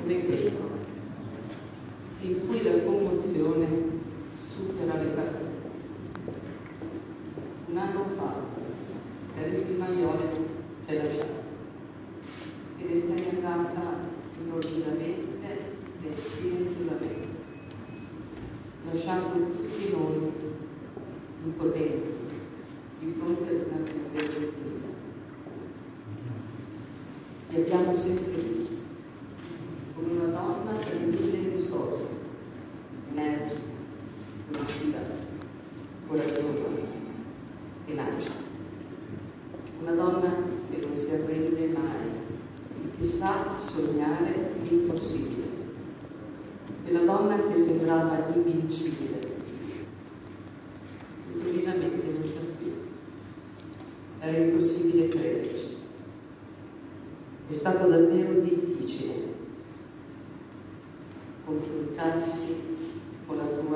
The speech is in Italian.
come quello in cui la commozione supera le parole. Un anno fa, carissima Iole ci hai lasciato e ne sei andata improvvisamente e silenziosamente, lasciando tutti noi impotenti di fronte ad una tristezza infinita. Ti abbiamo sempre visto come una donna per mille risorse, energica, produttiva, coraggiosa, tenace. Una donna che non si arrende mai e che sa sognare l'impossibile. Quella donna che sembrava invincibile. Improvvisamente non c'è più. Era impossibile crederci. È stato davvero difficile confrontarsi con la tua